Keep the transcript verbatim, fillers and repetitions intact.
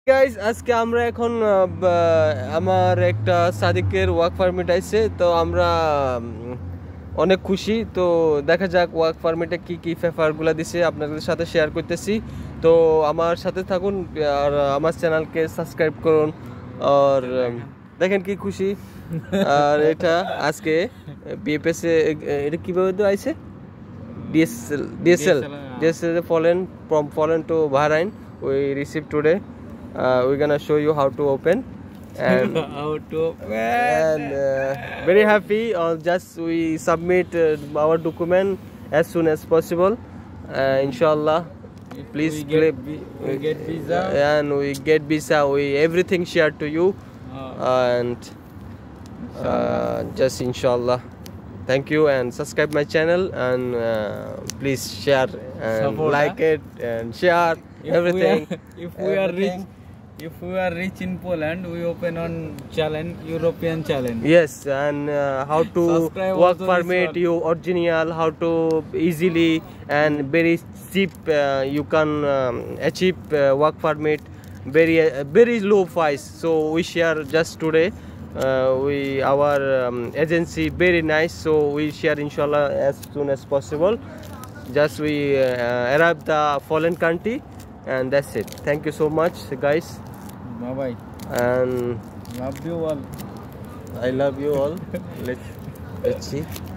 Guys আজকে আমরা এখন আমার একটা সাদিকের ওয়ার্ক পারমিট আইছে তো আমরা অনেক খুশি তো দেখা যাক ওয়ার্ক পারমিটে কি কি পেপারগুলো দিছে আপনাদের সাথে শেয়ার করতেছি তো আমার সাথে থাকুন আর আমার চ্যানেলকে সাবস্ক্রাইব করুন আর দেখেন কি খুশি আর এটা আজকে বিএফএস এটা কিভাবে তো আইছে DSL DSL DSL foreign from foreign to Bahrain we received today. Uh, we're gonna show you how to open and how to open and uh, very happy or just we submit uh, our document as soon as possible uh, inshallah if please we get, we get visa and we get visa we everything shared to you uh, and uh, just inshallah thank you and subscribe my channel and uh, please share and Support, like huh? it and share if everything we are, if we are rich if we are rich in Poland we open on challenge European challenge yes and uh, how to Subscribe work also permit this you original how to easily and very cheap uh, you can um, achieve uh, work permit very uh, very low price so we share just today uh, we our um, agency very nice so we share inshallah as soon as possible just we uh, arrive the foreign country and that's it thank you so much guys bye bye and love you all I love you all let's let's see